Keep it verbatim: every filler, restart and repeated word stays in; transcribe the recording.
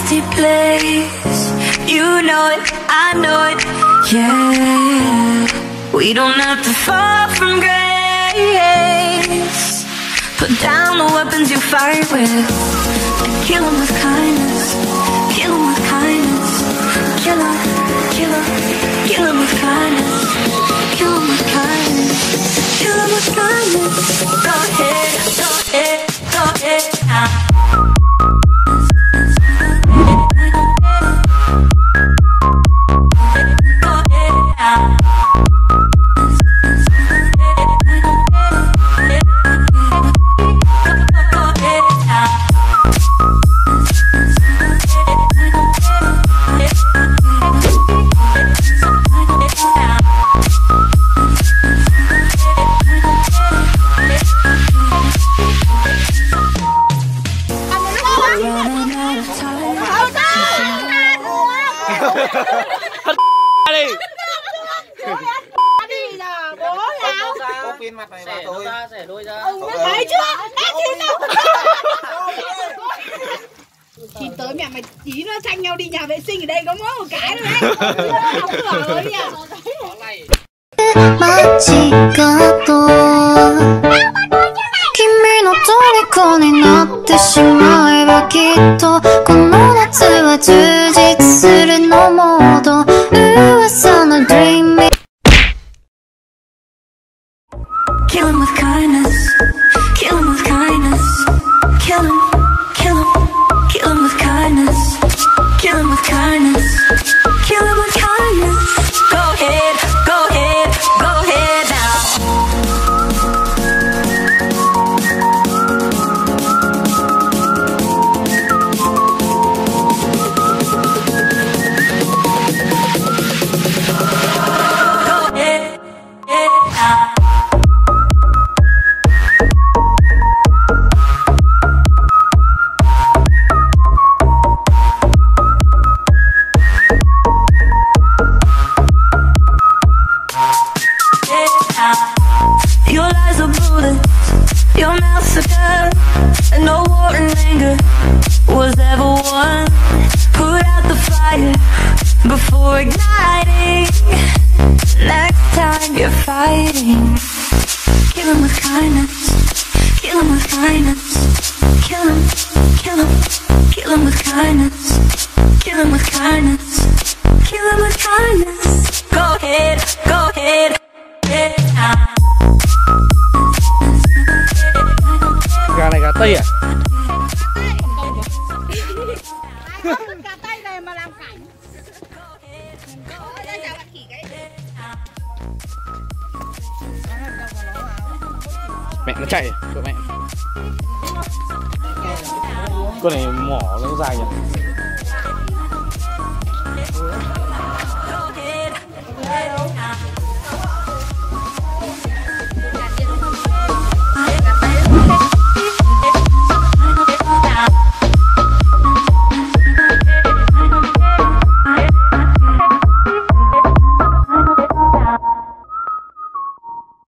empty place. You know it, I know it, yeah. We don't have to fall from grace. Put down the weapons you fight with and kill them with kindness. Kill them with kindness. Kill them, kill them, kill them with kindness. Kill them with kindness. Kill them with kindness. Go ahead, go ahead, go ahead now. Đi là bố nào? Có pin mặt này mà tôi. Xẻ đôi ra. Ừ, thấy chưa? Đã chín đâu. Thì tới mẹ mày tí nó tranh nhau đi nhà vệ sinh ở đây có mỗi một cái thôi đấy. Không cửa rồi nhỉ. Kill him with kindness. Kill him with kindness. Kill him, kill him, kill him with kindness. Kill him with kindness. Kill him with kindness. Go ahead, go ahead, go ahead now. Go ahead, ahead now. Your lies are bullets, your mouth's a gun, and no war and anger was ever won. Put out the fire before igniting. Next time you're fighting, kill him with kindness. Kill him with kindness. Kill him, kill him, kill him with kindness. Kill him with kindness. Kill him with kindness. Go ahead, go ahead. Gà này gà Tây à? Gà Tây này mà làm cảnh. Mẹ nó chạy à? Mẹ. Con này mỏ nó dài nhỉ?